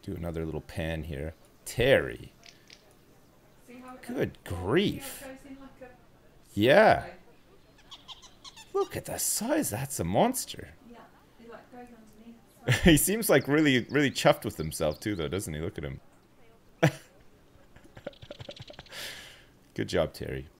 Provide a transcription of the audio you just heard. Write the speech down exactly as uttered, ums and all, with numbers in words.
Do another little pan here. Terry. Good grief. Yeah. Look at the size. That's a monster. He seems like really, really chuffed with himself too, though, doesn't he? Look at him. Good job, Terry.